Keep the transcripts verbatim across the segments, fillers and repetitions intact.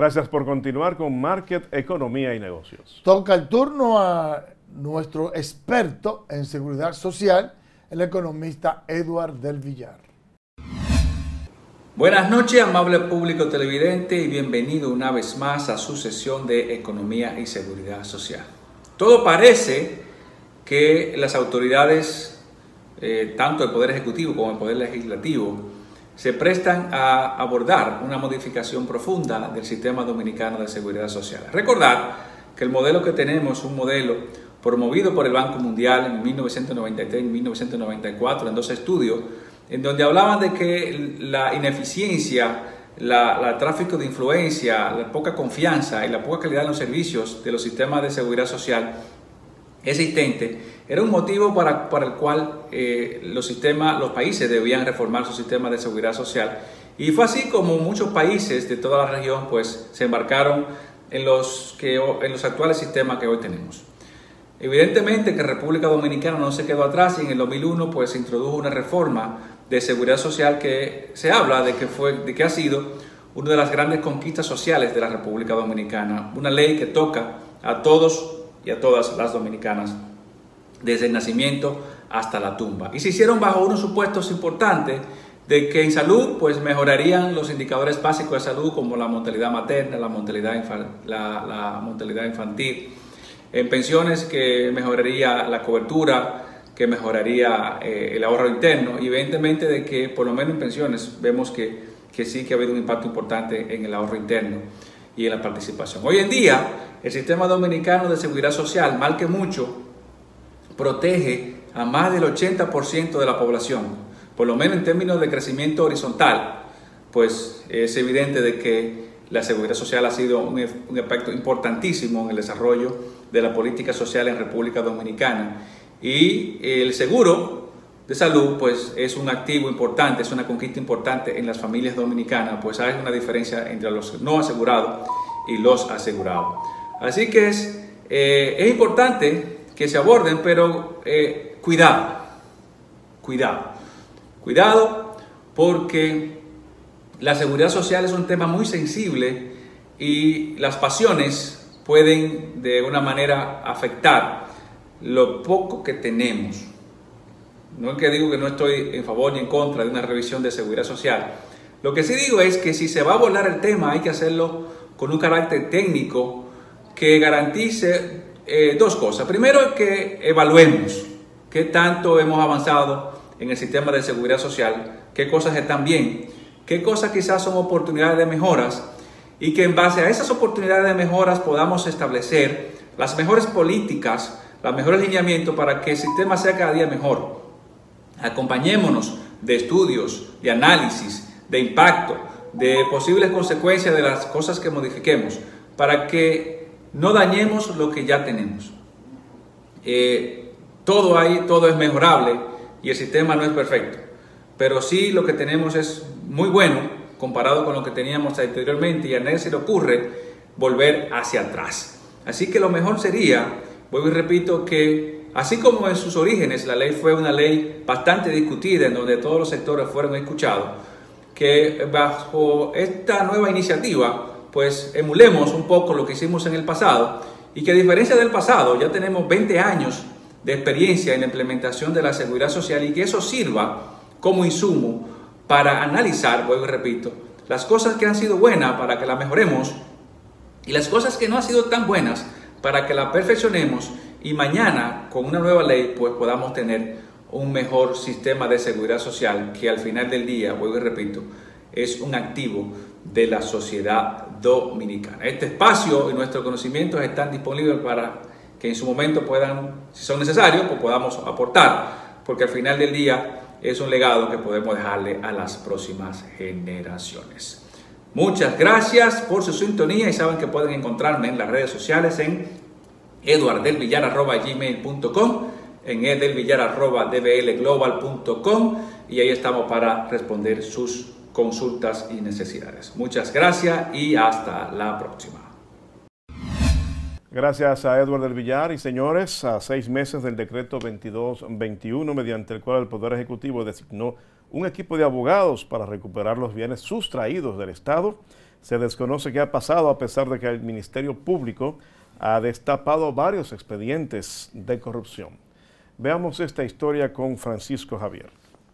Gracias por continuar con Market, Economía y Negocios. Toca el turno a nuestro experto en seguridad social, el economista Edward del Villar. Buenas noches, amable público televidente, y bienvenido una vez más a su sesión de Economía y Seguridad Social. Todo parece que las autoridades, eh, tanto el Poder Ejecutivo como el Poder Legislativo, se prestan a abordar una modificación profunda del sistema dominicano de seguridad social. Recordar que el modelo que tenemos es un modelo promovido por el Banco Mundial en mil novecientos noventa y tres y mil novecientos noventa y cuatro en dos estudios, en donde hablaban de que la ineficiencia, la, la tráfico de influencia, la poca confianza y la poca calidad en los servicios de los sistemas de seguridad social existentes era un motivo para, para el cual eh, los sistemas, los países debían reformar su sistema de seguridad social. Y fue así como muchos países de toda la región pues, se embarcaron en los, que, en los actuales sistemas que hoy tenemos. Evidentemente que República Dominicana no se quedó atrás y en el dos mil uno pues, se introdujo una reforma de seguridad social que se habla de que, fue, de que ha sido una de las grandes conquistas sociales de la República Dominicana. Una ley que toca a todos y a todas las dominicanas, desde el nacimiento hasta la tumba. Y se hicieron bajo unos supuestos importantes de que en salud pues mejorarían los indicadores básicos de salud como la mortalidad materna, la mortalidad, infan, la, la mortalidad infantil, en pensiones que mejoraría la cobertura, que mejoraría eh, el ahorro interno, y evidentemente de que por lo menos en pensiones vemos que, que sí que ha habido un impacto importante en el ahorro interno y en la participación. Hoy en día el sistema dominicano de seguridad social, mal que mucho, protege a más del ochenta por ciento de la población, por lo menos en términos de crecimiento horizontal, pues es evidente de que la seguridad social ha sido un, un aspecto importantísimo en el desarrollo de la política social en República Dominicana. Y el seguro de salud pues es un activo importante, es una conquista importante en las familias dominicanas, pues hay una diferencia entre los no asegurados y los asegurados. Así que es, eh, es importante que se aborden, pero eh, cuidado, cuidado, cuidado, porque la seguridad social es un tema muy sensible y las pasiones pueden de una manera afectar lo poco que tenemos. No es que digo que no estoy en favor ni en contra de una revisión de seguridad social. Lo que sí digo es que si se va a abordar el tema hay que hacerlo con un carácter técnico que garantice eh, dos cosas. Primero, que evaluemos qué tanto hemos avanzado en el sistema de seguridad social, qué cosas están bien, qué cosas quizás son oportunidades de mejoras, y que en base a esas oportunidades de mejoras podamos establecer las mejores políticas, los mejores lineamientos para que el sistema sea cada día mejor. Acompañémonos de estudios, de análisis, de impacto, de posibles consecuencias de las cosas que modifiquemos, para que no dañemos lo que ya tenemos. Eh, todo hay, todo es mejorable y el sistema no es perfecto, pero sí lo que tenemos es muy bueno comparado con lo que teníamos anteriormente, y a nadie se le ocurre volver hacia atrás. Así que lo mejor sería, vuelvo y repito, que así como en sus orígenes la ley fue una ley bastante discutida, en donde todos los sectores fueron escuchados, que bajo esta nueva iniciativa pues emulemos un poco lo que hicimos en el pasado, y que a diferencia del pasado ya tenemos veinte años de experiencia en la implementación de la seguridad social, y que eso sirva como insumo para analizar, vuelvo y repito, las cosas que han sido buenas para que las mejoremos y las cosas que no han sido tan buenas para que las perfeccionemos, y mañana con una nueva ley pues podamos tener un mejor sistema de seguridad social que al final del día, vuelvo y repito, es un activo de la sociedad dominicana. Este espacio y nuestros conocimientos están disponibles para que en su momento puedan, si son necesarios, pues podamos aportar, porque al final del día es un legado que podemos dejarle a las próximas generaciones. Muchas gracias por su sintonía, y saben que pueden encontrarme en las redes sociales en edward del villar arroba gmail punto com, en edelvillar arroba d b l global punto com, y ahí estamos para responder sus consultas y necesidades. Muchas gracias y hasta la próxima. Gracias a Edward del Villar. Y señores, a seis meses del decreto veintidós veintiuno, mediante el cual el Poder Ejecutivo designó un equipo de abogados para recuperar los bienes sustraídos del Estado, Se desconoce qué ha pasado a pesar de que el Ministerio Público ha destapado varios expedientes de corrupción. Veamos esta historia con Francisco Javier.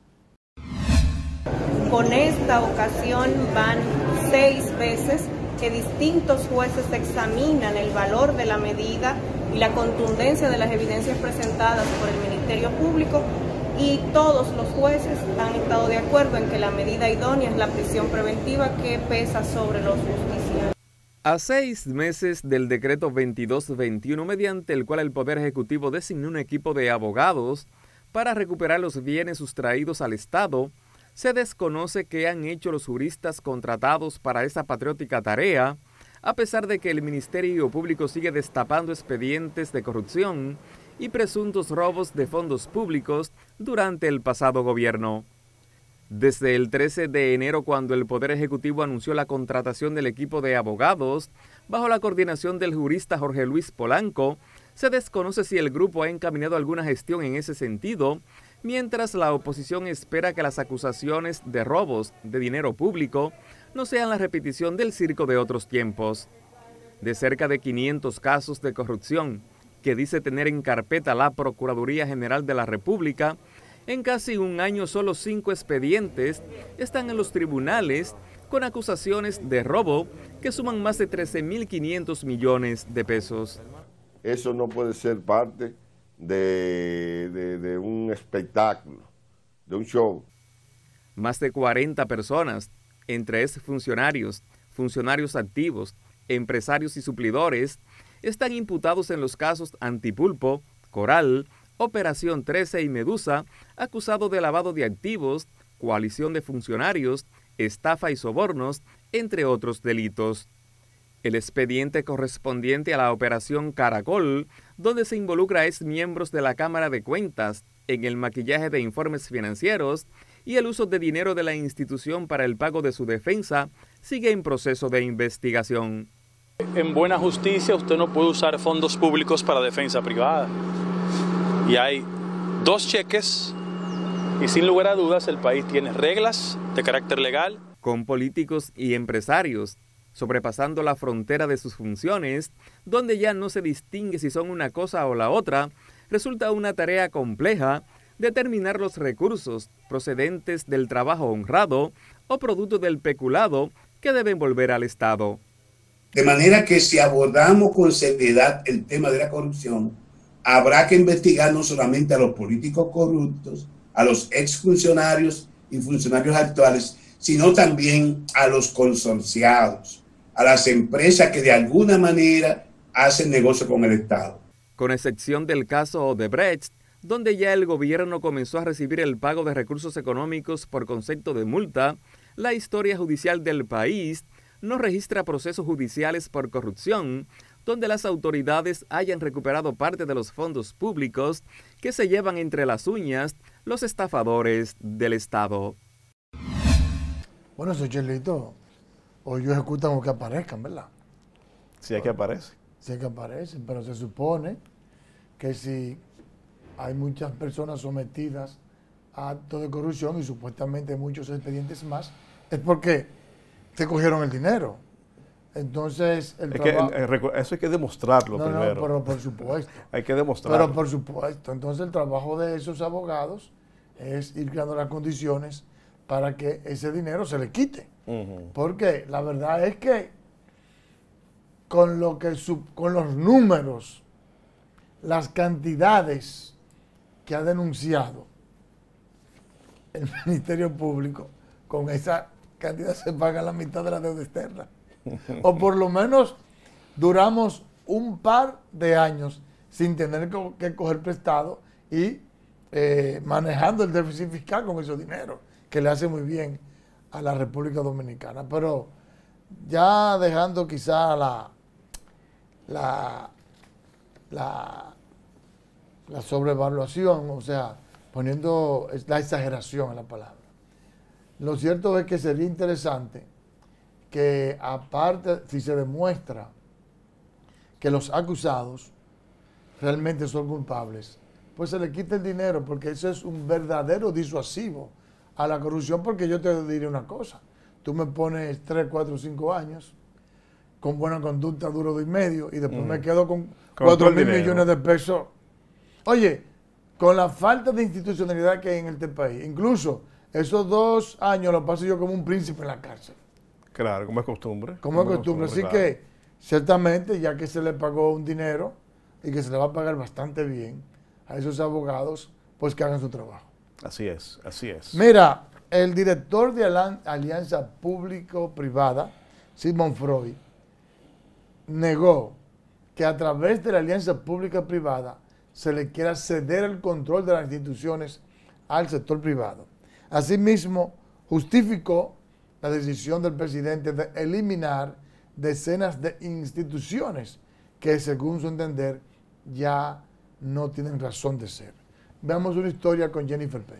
Con esta ocasión van seis veces que distintos jueces examinan el valor de la medida y la contundencia de las evidencias presentadas por el Ministerio Público, y todos los jueces han estado de acuerdo en que la medida idónea es la prisión preventiva que pesa sobre los justiciables. A seis meses del decreto veintidós veintiuno, mediante el cual el Poder Ejecutivo designó un equipo de abogados para recuperar los bienes sustraídos al Estado, se desconoce qué han hecho los juristas contratados para esa patriótica tarea, a pesar de que el Ministerio Público sigue destapando expedientes de corrupción y presuntos robos de fondos públicos durante el pasado gobierno. Desde el trece de enero, cuando el Poder Ejecutivo anunció la contratación del equipo de abogados, bajo la coordinación del jurista Jorge Luis Polanco, se desconoce si el grupo ha encaminado alguna gestión en ese sentido, mientras la oposición espera que las acusaciones de robos de dinero público no sean la repetición del circo de otros tiempos. De cerca de quinientos casos de corrupción que dice tener en carpeta la Procuraduría General de la República, en casi un año solo cinco expedientes están en los tribunales con acusaciones de robo que suman más de trece mil quinientos millones de pesos. Eso no puede ser parte de, de, de un espectáculo, de un show. Más de cuarenta personas, entre ex funcionarios, funcionarios activos, empresarios y suplidores, están imputados en los casos Antipulpo, Coral, Operación trece y Medusa, acusados de lavado de activos, coalición de funcionarios, estafa y sobornos, entre otros delitos. El expediente correspondiente a la Operación Caracol, donde se involucra a exmiembros de la Cámara de Cuentas en el maquillaje de informes financieros y el uso de dinero de la institución para el pago de su defensa, sigue en proceso de investigación. En buena justicia usted no puede usar fondos públicos para defensa privada. Y hay dos cheques y sin lugar a dudas el país tiene reglas de carácter legal. Con políticos y empresarios sobrepasando la frontera de sus funciones, donde ya no se distingue si son una cosa o la otra, resulta una tarea compleja determinar los recursos procedentes del trabajo honrado o producto del peculado que deben volver al Estado. De manera que si abordamos con seriedad el tema de la corrupción, habrá que investigar no solamente a los políticos corruptos, a los exfuncionarios y funcionarios actuales, sino también a los consorciados, a las empresas que de alguna manera hacen negocio con el Estado. Con excepción del caso Odebrecht, donde ya el gobierno comenzó a recibir el pago de recursos económicos por concepto de multa, la historia judicial del país no registra procesos judiciales por corrupción, donde las autoridades hayan recuperado parte de los fondos públicos que se llevan entre las uñas los estafadores del Estado. Bueno, eso Chelito, o ellos ejecutan o que aparezcan, ¿verdad? Si es que aparece. Si es que aparecen, pero se supone que si hay muchas personas sometidas a actos de corrupción y supuestamente muchos expedientes más, es porque se cogieron el dinero. Entonces, el es trabajo... que, eso hay que demostrarlo no, primero. No, pero por supuesto. Hay que demostrarlo. Pero por supuesto. Entonces, el trabajo de esos abogados es ir creando las condiciones para que ese dinero se le quite. Uh-huh. Porque la verdad es que con, lo que con los números, las cantidades que ha denunciado el Ministerio Público, con esa cantidad se paga la mitad de la deuda externa. O por lo menos duramos un par de años sin tener que coger prestado y eh, manejando el déficit fiscal con esos dineros, que le hace muy bien a la República Dominicana. Pero ya dejando quizá la, la, la, la sobrevaluación, o sea, poniendo la exageración en la palabra. Lo cierto es que sería interesante que aparte, si se demuestra que los acusados realmente son culpables, pues se le quita el dinero, porque eso es un verdadero disuasivo a la corrupción, porque yo te diré una cosa, tú me pones tres, cuatro, cinco años, con buena conducta duro dos y medio, y después mm. me quedo con cuatro mil millones de pesos. Oye, con la falta de institucionalidad que hay en este país, incluso esos dos años los paso yo como un príncipe en la cárcel. Claro, como es costumbre. Como es costumbre, así claro. que ciertamente ya que se le pagó un dinero y que se le va a pagar bastante bien a esos abogados, pues que hagan su trabajo. Así es, así es. Mira, el director de Alianza Público-Privada, Sigmund Freud, negó que a través de la alianza pública-privada se le quiera ceder el control de las instituciones al sector privado. Asimismo, justificó la decisión del presidente de eliminar decenas de instituciones que, según su entender, ya no tienen razón de ser. Veamos una historia con Jennifer Peña.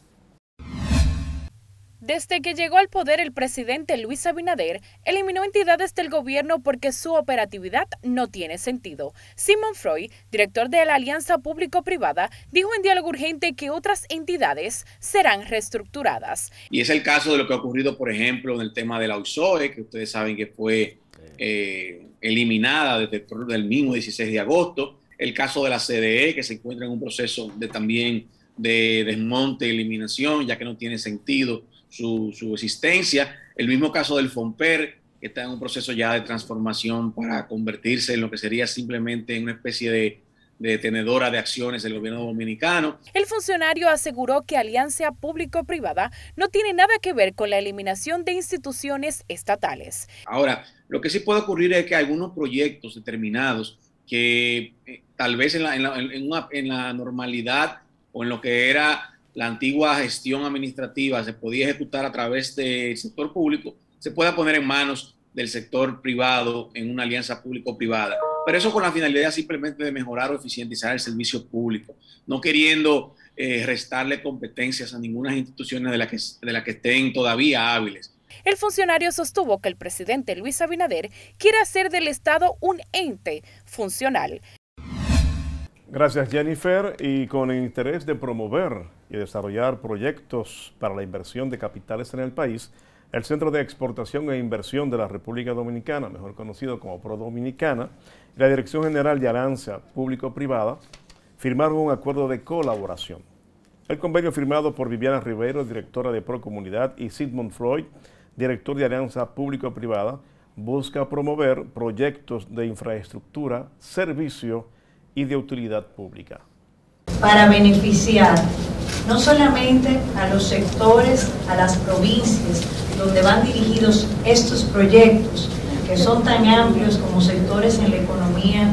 Desde que llegó al poder el presidente Luis Abinader, eliminó entidades del gobierno porque su operatividad no tiene sentido. Sigmund Freud, director de la Alianza Público-Privada, dijo en Diálogo Urgente que otras entidades serán reestructuradas. Y es el caso de lo que ha ocurrido, por ejemplo, en el tema de la U S O E, que ustedes saben que fue eh, eliminada desde el mismo dieciséis de agosto. El caso de la C D E, que se encuentra en un proceso de también de desmonte y eliminación, ya que no tiene sentido Su, su existencia. El mismo caso del FONPER, que está en un proceso ya de transformación para convertirse en lo que sería simplemente una especie de, de tenedora de acciones del gobierno dominicano. El funcionario aseguró que Alianza Público-Privada no tiene nada que ver con la eliminación de instituciones estatales. Ahora, lo que sí puede ocurrir es que algunos proyectos determinados que eh, tal vez en la, en, la, en, una, en la normalidad o en lo que era la antigua gestión administrativa se podía ejecutar a través del sector público, se pueda poner en manos del sector privado en una alianza público-privada. Pero eso con la finalidad simplemente de mejorar o eficientizar el servicio público, no queriendo eh, restarle competencias a ninguna instituciones de las que, de la que estén todavía hábiles. El funcionario sostuvo que el presidente Luis Abinader quiere hacer del Estado un ente funcional. Gracias, Jennifer. Y con el interés de promover y desarrollar proyectos para la inversión de capitales en el país, el Centro de Exportación e Inversión de la República Dominicana, mejor conocido como ProDominicana, y la Dirección General de Alianza Público-Privada firmaron un acuerdo de colaboración. El convenio firmado por Viviana Rivero, directora de Procomunidad, y Sigmund Freud, director de Alianza Público-Privada, busca promover proyectos de infraestructura, servicio y de utilidad pública. Para beneficiar no solamente a los sectores, a las provincias donde van dirigidos estos proyectos, que son tan amplios como sectores en la economía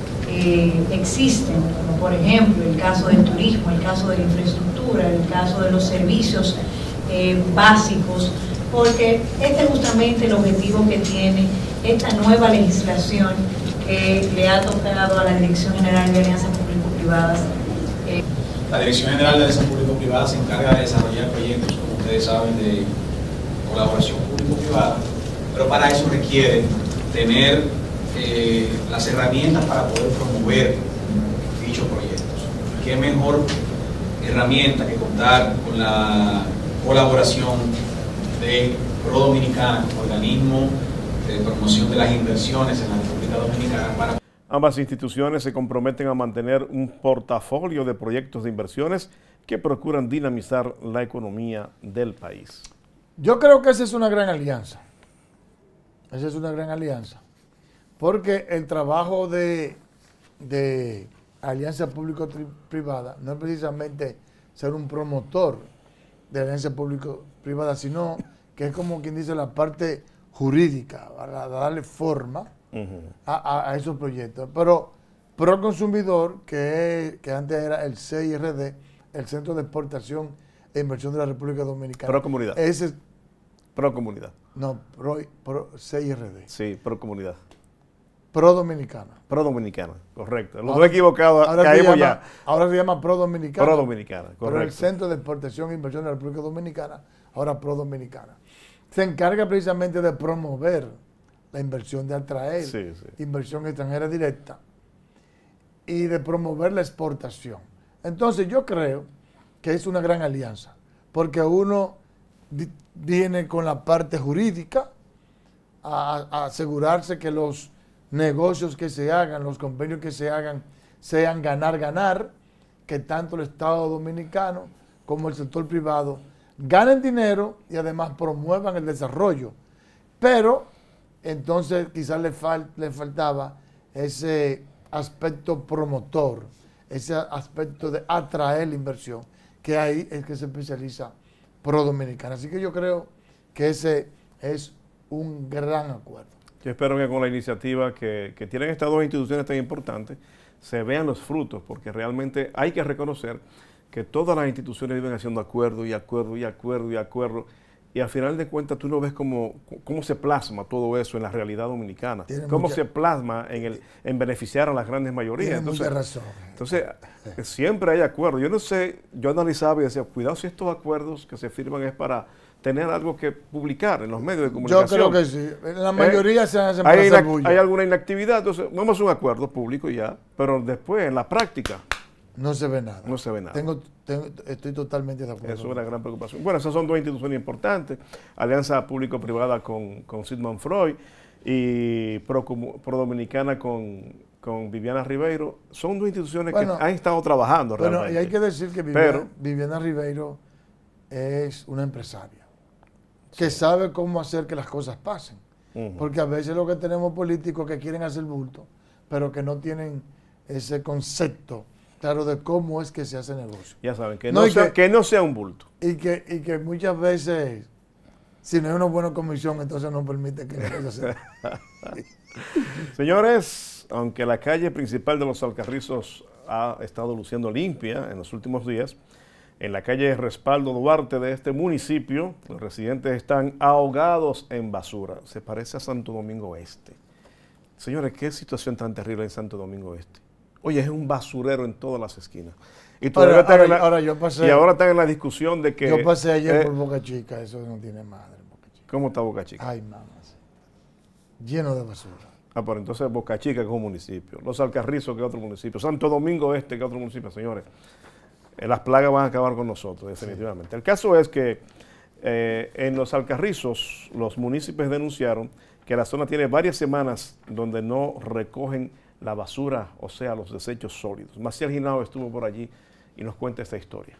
eh, existen, como por ejemplo el caso del turismo, el caso de la infraestructura, el caso de los servicios eh, básicos, porque este es justamente el objetivo que tiene esta nueva legislación que le ha tocado a la Dirección General de Alianzas Público-Privadas. Eh. La Dirección General de Alianzas Público-Privadas se encarga de desarrollar proyectos, como ustedes saben, de colaboración público-privada, pero para eso requiere tener eh, las herramientas para poder promover dichos proyectos. ¿Qué mejor herramienta que contar con la colaboración de ProDominicana, organismo de promoción de las inversiones en la República Dominicana? Para... Ambas instituciones se comprometen a mantener un portafolio de proyectos de inversiones que procuran dinamizar la economía del país. Yo creo que esa es una gran alianza. Esa es una gran alianza. Porque el trabajo de, de alianza público-privada no es precisamente ser un promotor de alianza público-privada, sino que es como quien dice la parte jurídica, para darle forma uh-huh. a, a, a esos proyectos. Pero Proconsumidor, que, es, que antes era el C I R D, el Centro de Exportación e Inversión de la República Dominicana. Procomunidad. Ese, Procomunidad. No, pro, pro, C I R D. Sí, Procomunidad. ProDominicana. ProDominicana, correcto. Los dos equivocados, caímos ya. Ahora se llama ProDominicana. ProDominicana, correcto. Pero el Centro de Exportación e Inversión de la República Dominicana, ahora ProDominicana. Se encarga precisamente de promover la inversión, de atraer sí, sí. inversión extranjera directa y de promover la exportación. Entonces yo creo que es una gran alianza, porque uno viene con la parte jurídica a, a asegurarse que los negocios que se hagan, los convenios que se hagan, sean ganar, ganar, que tanto el Estado Dominicano como el sector privado ganen dinero y además promuevan el desarrollo. Pero entonces quizás le, fal, le faltaba ese aspecto promotor, ese aspecto de atraer la inversión, que ahí es que se especializa Pro Dominicana. Así que yo creo que ese es un gran acuerdo. Yo espero que con la iniciativa que, que tienen estas dos instituciones tan importantes se vean los frutos, porque realmente hay que reconocer que todas las instituciones viven haciendo acuerdo y acuerdo y acuerdo y acuerdo, y al final de cuentas tú no ves cómo, cómo se plasma todo eso en la realidad dominicana, tiene cómo mucha, se plasma en, el, en beneficiar a las grandes mayorías. Entonces, mucha razón. Entonces, siempre hay acuerdos. Yo no sé, yo analizaba y decía, cuidado si estos acuerdos que se firman es para tener algo que publicar en los medios de comunicación. Yo creo que sí. La mayoría eh, se hacen hay, para hacer hay alguna inactividad, entonces vamos a hacer un acuerdo público y ya, pero después, en la práctica, no se ve nada. No se ve nada. Tengo, tengo, estoy totalmente de acuerdo. Eso es una gran preocupación. Bueno, esas son dos instituciones importantes, Alianza Público-Privada con, con Sigmund Freud y Pro, Pro Dominicana con, con Viviana Ribeiro. Son dos instituciones bueno, que han estado trabajando bueno, realmente. Y hay que decir que Viviana, Pero, Viviana Ribeiro es una empresaria que sí. sabe cómo hacer que las cosas pasen. Uh-huh. Porque a veces lo que tenemos políticos que quieren hacer bulto, pero que no tienen ese concepto claro de cómo es que se hace negocio. Ya saben, que no, no, sea, que, que no sea un bulto. Y que, y que muchas veces, si no hay una buena comisión, entonces no permite que eso sea. Señores, aunque la calle principal de Los Alcarrizos ha estado luciendo limpia en los últimos días, en la calle Respaldo Duarte de este municipio, los residentes están ahogados en basura. Se parece a Santo Domingo Este. Señores, qué situación tan terrible en Santo Domingo Este. Oye, es un basurero en todas las esquinas. Y, ahora, ahora, la, ahora yo pasé, y ahora están en la discusión de que... Yo pasé ayer eh, por Boca Chica, eso no tiene madre. Boca Chica. ¿Cómo está Boca Chica? Ay, mamá. Lleno de basura. Ah, pero entonces Boca Chica que es un municipio, Los Alcarrizos que es otro municipio, Santo Domingo Este que es otro municipio, señores. Eh, las plagas van a acabar con nosotros, definitivamente. Sí. El caso es que eh, en Los Alcarrizos los municipios denunciaron que la zona tiene varias semanas donde no recogen la basura, o sea, los desechos sólidos. Maciel Ginao estuvo por allí y nos cuenta esta historia.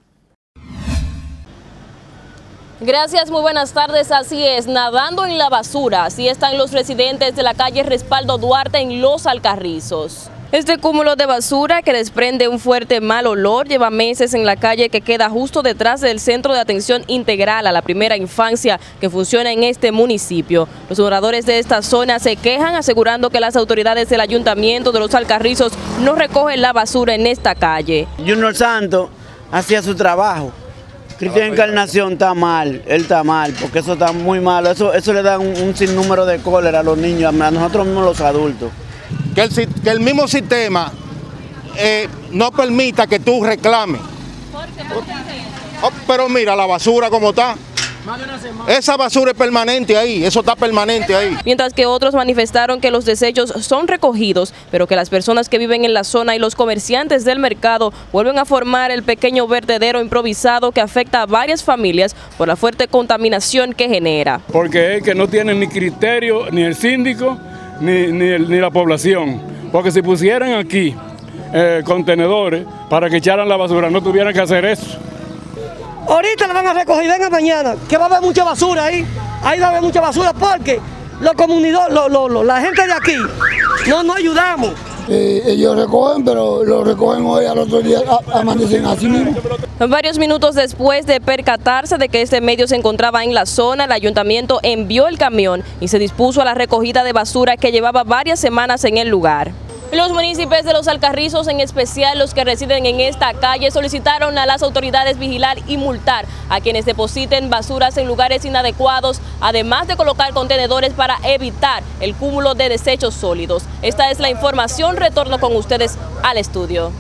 Gracias, muy buenas tardes. Así es, nadando en la basura, así están los residentes de la calle Respaldo Duarte en Los Alcarrizos. Este cúmulo de basura que desprende un fuerte mal olor lleva meses en la calle que queda justo detrás del Centro de Atención Integral a la Primera Infancia que funciona en este municipio. Los moradores de esta zona se quejan asegurando que las autoridades del Ayuntamiento de Los Alcarrizos no recogen la basura en esta calle. Junior Santos hacía su trabajo. Cristian Encarnación está mal, él está mal, porque eso está muy malo. Eso, eso le da un, un sinnúmero de cólera a los niños, a nosotros mismos los adultos. Que el, que el mismo sistema eh, no permita que tú reclames. ¿Por qué? ¿Por qué? Oh, pero mira la basura como está. Esa basura es permanente ahí, eso está permanente ahí. Mientras que otros manifestaron que los desechos son recogidos, pero que las personas que viven en la zona y los comerciantes del mercado vuelven a formar el pequeño vertedero improvisado que afecta a varias familias por la fuerte contaminación que genera. Porque es que no tienen ni criterio ni el síndico ni, ni, el, ni la población, porque si pusieran aquí eh, contenedores para que echaran la basura no tuvieran que hacer eso. Ahorita la van a recoger, venga mañana, que va a haber mucha basura ahí, ahí va a haber mucha basura porque los comunidades, lo, lo, lo, la gente de aquí, no nos ayudamos. Eh, ellos recogen, pero lo recogen hoy, al otro día amanecen así mismo. Varios minutos después de percatarse de que este medio se encontraba en la zona, el ayuntamiento envió el camión y se dispuso a la recogida de basura que llevaba varias semanas en el lugar. Los municipios de Los Alcarrizos, en especial los que residen en esta calle, solicitaron a las autoridades vigilar y multar a quienes depositen basuras en lugares inadecuados, además de colocar contenedores para evitar el cúmulo de desechos sólidos. Esta es la información, retorno con ustedes al estudio.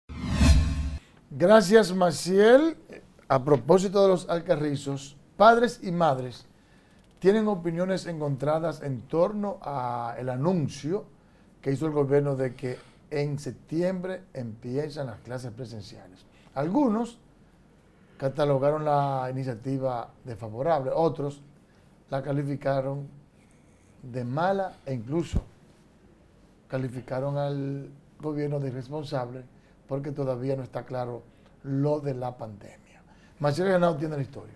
Gracias, Maciel. A propósito de Los Alcarrizos, padres y madres tienen opiniones encontradas en torno al anuncio que hizo el gobierno de que en septiembre empiezan las clases presenciales. Algunos catalogaron la iniciativa de favorable, otros la calificaron de mala e incluso calificaron al gobierno de irresponsable porque todavía no está claro lo de la pandemia. Marcelo Ganado tiene la historia.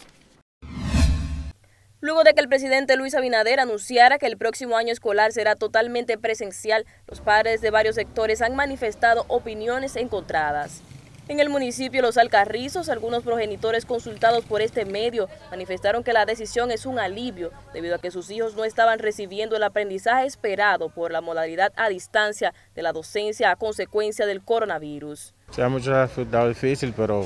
Luego de que el presidente Luis Abinader anunciara que el próximo año escolar será totalmente presencial, los padres de varios sectores han manifestado opiniones encontradas. En el municipio Los Alcarrizos, algunos progenitores consultados por este medio manifestaron que la decisión es un alivio debido a que sus hijos no estaban recibiendo el aprendizaje esperado por la modalidad a distancia de la docencia a consecuencia del coronavirus. Se ha mucho resultado difícil, pero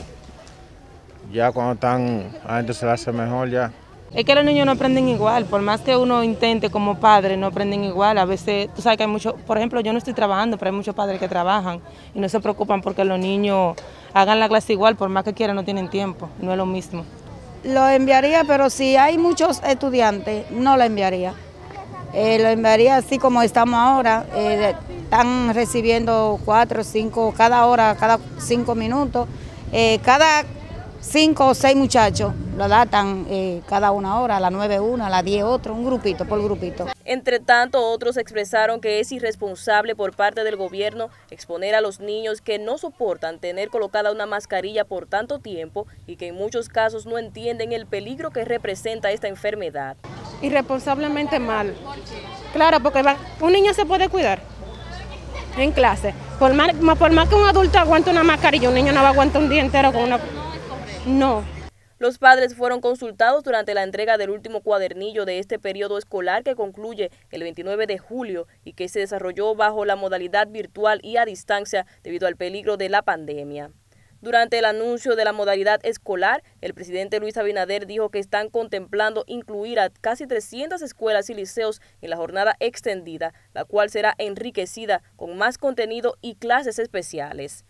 ya cuando están adentro se le hace mejor ya. Es que los niños no aprenden igual, por más que uno intente como padre, no aprenden igual. A veces, tú sabes que hay muchos, por ejemplo, yo no estoy trabajando, pero hay muchos padres que trabajan y no se preocupan porque los niños hagan la clase igual, por más que quieran, no tienen tiempo, no es lo mismo. Lo enviaría, pero si hay muchos estudiantes, no lo enviaría. Eh, lo enviaría así como estamos ahora, eh, están recibiendo cuatro, cinco, cada hora, cada cinco minutos, eh, cada cinco o seis muchachos lo datan eh, cada una hora, a las nueve una, a las diez otro, un grupito por grupito. Entre tanto, otros expresaron que es irresponsable por parte del gobierno exponer a los niños que no soportan tener colocada una mascarilla por tanto tiempo y que en muchos casos no entienden el peligro que representa esta enfermedad. Irresponsablemente mal. Claro, porque va, un niño se puede cuidar en clase. Por más, por más que un adulto aguante una mascarilla, un niño no va a aguantar un día entero con una... No. Los padres fueron consultados durante la entrega del último cuadernillo de este periodo escolar que concluye el veintinueve de julio y que se desarrolló bajo la modalidad virtual y a distancia debido al peligro de la pandemia. Durante el anuncio de la modalidad escolar, el presidente Luis Abinader dijo que están contemplando incluir a casi trescientas escuelas y liceos en la jornada extendida, la cual será enriquecida con más contenido y clases especiales.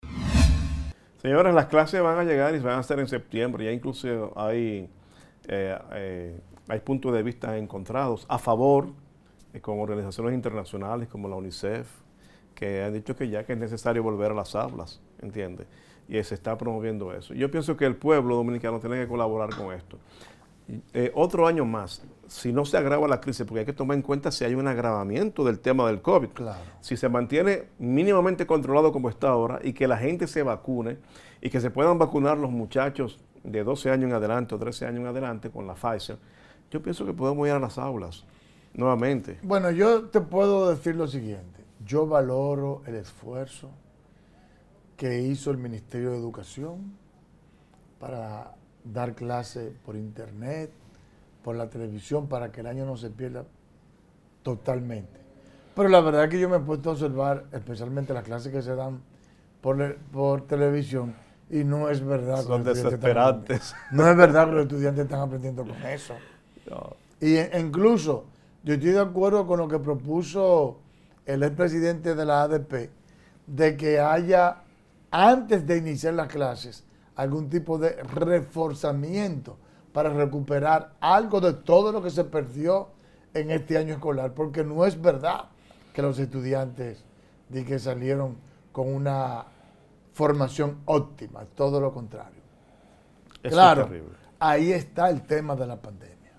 Señores, las clases van a llegar y van a ser en septiembre. Ya incluso hay, eh, eh, hay puntos de vista encontrados a favor, eh, con organizaciones internacionales como la UNICEF, que han dicho que ya que es necesario volver a las aulas, ¿entiendes? Y se está promoviendo eso. Yo pienso que el pueblo dominicano tiene que colaborar con esto. Eh, otro año más, si no se agrava la crisis, porque hay que tomar en cuenta si hay un agravamiento del tema del COVID. Claro. Si se mantiene mínimamente controlado como está ahora y que la gente se vacune y que se puedan vacunar los muchachos de doce años en adelante o trece años en adelante con la Pfizer, yo pienso que podemos ir a las aulas nuevamente. Bueno, yo te puedo decir lo siguiente. Yo valoro el esfuerzo que hizo el Ministerio de Educación para dar clases por internet, por la televisión, para que el año no se pierda totalmente. Pero la verdad es que yo me he puesto a observar especialmente las clases que se dan por, por televisión y no es verdad. Son desesperantes. No es verdad que los estudiantes están aprendiendo con eso. No. Y e, incluso yo estoy de acuerdo con lo que propuso el expresidente de la A D P, de que haya, antes de iniciar las clases, algún tipo de reforzamiento para recuperar algo de todo lo que se perdió en este año escolar, porque no es verdad que los estudiantes de que salieron con una formación óptima, todo lo contrario. Eso claro, es terrible. Ahí está el tema de la pandemia.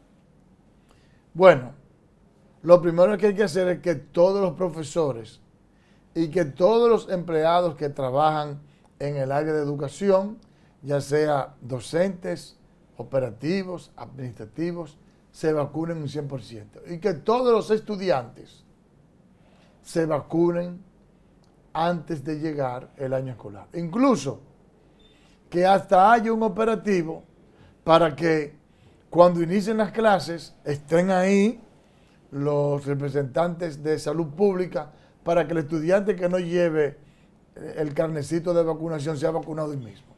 Bueno, lo primero que hay que hacer es que todos los profesores y que todos los empleados que trabajan en el área de educación, ya sea docentes, operativos, administrativos, se vacunen un cien por ciento. Y que todos los estudiantes se vacunen antes de llegar el año escolar. Incluso que hasta haya un operativo para que cuando inicien las clases estén ahí los representantes de salud pública para que el estudiante que no lleve el carnecito de vacunación sea vacunado él mismo.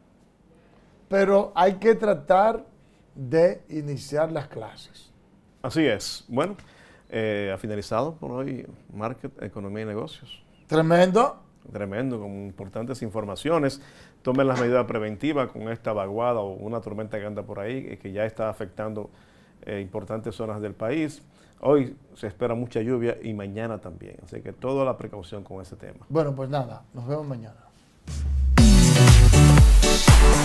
Pero hay que tratar de iniciar las clases. Así es. Bueno, eh, ha finalizado por hoy Market, Economía y Negocios. Tremendo. Tremendo, con importantes informaciones. Tomen las medidas preventivas con esta vaguada o una tormenta que anda por ahí, que ya está afectando eh, importantes zonas del país. Hoy se espera mucha lluvia y mañana también. Así que toda la precaución con ese tema. Bueno, pues nada, nos vemos mañana.